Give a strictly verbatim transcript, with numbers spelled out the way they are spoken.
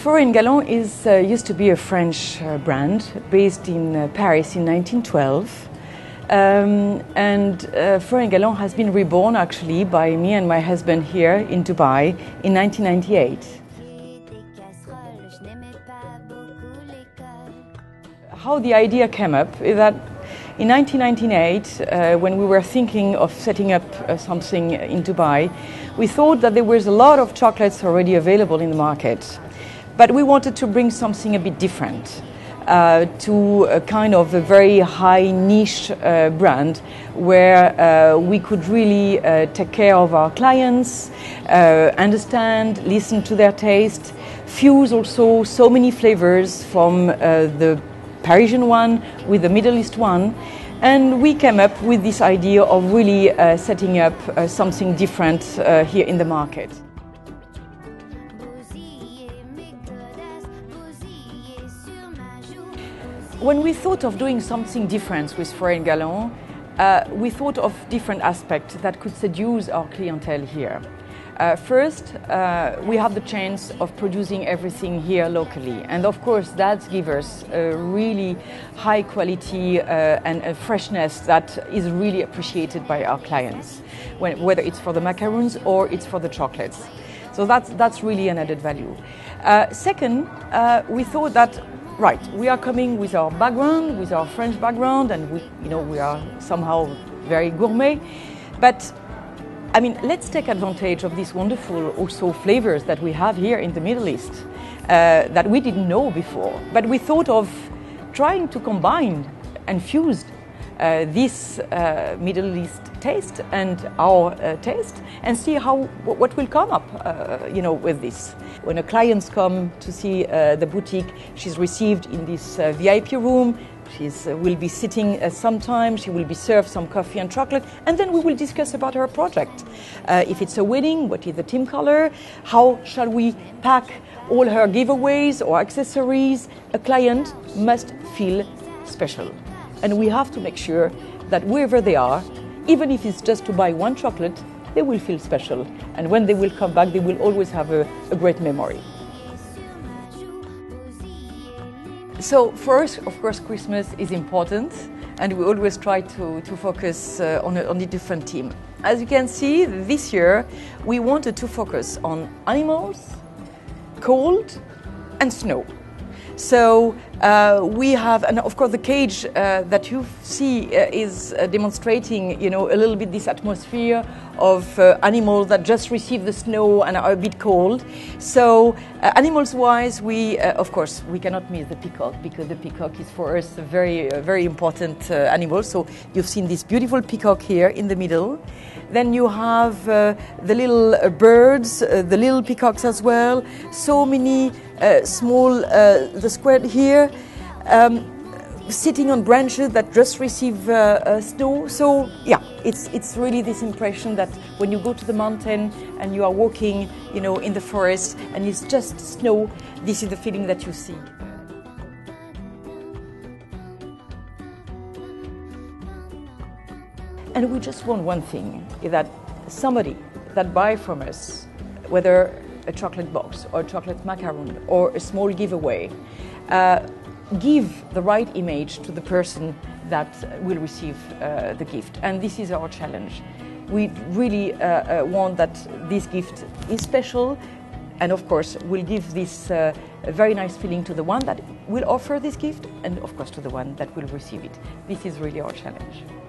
Florian Gallon is, uh, used to be a French uh, brand based in uh, Paris in nineteen twelve. Um, and uh, Florian Gallon has been reborn actually by me and my husband here in Dubai in nineteen ninety-eight. How the idea came up is that in nineteen ninety-eight, uh, when we were thinking of setting up uh, something in Dubai, we thought that there was a lot of chocolates already available in the market, but we wanted to bring something a bit different. Uh, to a kind of a very high niche uh, brand where uh, we could really uh, take care of our clients, uh, understand, listen to their taste, fuse also so many flavors from uh, the Parisian one with the Middle East one. And we came up with this idea of really uh, setting up uh, something different uh, here in the market. When we thought of doing something different with Florian Gallon, uh, we thought of different aspects that could seduce our clientele here. Uh, first, uh, we have the chance of producing everything here locally, and of course that gives us a really high quality uh, and a freshness that is really appreciated by our clients, when, whether it's for the macaroons or it's for the chocolates. So that's, that's really an added value. Uh, second, uh, we thought that right, we are coming with our background, with our French background, and we, you know, we are somehow very gourmet. But I mean, let's take advantage of these wonderful also flavors that we have here in the Middle East uh, that we didn't know before. But we thought of trying to combine and fuse uh, this uh, Middle East taste and our uh, taste, and see how what will come up, uh, you know, with this. When a client comes to see uh, the boutique, she's received in this uh, V I P room. She uh, will be sitting uh, sometime. She will be served some coffee and chocolate, and then we will discuss about her project. Uh, if it's a wedding, what is the team color? How shall we pack all her giveaways or accessories? A client must feel special, and we have to make sure that wherever they are, even if it's just to buy one chocolate, they will feel special. And when they will come back, they will always have a, a great memory. So for us, of course, Christmas is important, and we always try to, to focus uh, on, a, on a different theme. As you can see, this year, we wanted to focus on animals, cold, and snow. So uh, we have, and of course the cage uh, that you see uh, is uh, demonstrating, you know, a little bit this atmosphere of uh, animals that just received the snow and are a bit cold. So uh, animals-wise, we, uh, of course, we cannot miss the peacock, because the peacock is for us a very, uh, very important uh, animal. So you've seen this beautiful peacock here in the middle. Then you have uh, the little uh, birds, uh, the little peacocks as well. So many uh, small, uh, the square here, um, sitting on branches that just receive uh, uh, snow. So yeah, it's it's really this impression that when you go to the mountain and you are walking, you know, in the forest and it's just snow, this is the feeling that you see. And we just want one thing, is that somebody that buys from us, whether a chocolate box or a chocolate macaron or a small giveaway, uh, give the right image to the person that will receive uh, the gift. And this is our challenge. We really uh, uh, want that this gift is special, and of course will give this uh, a very nice feeling to the one that will offer this gift, and of course to the one that will receive it. This is really our challenge.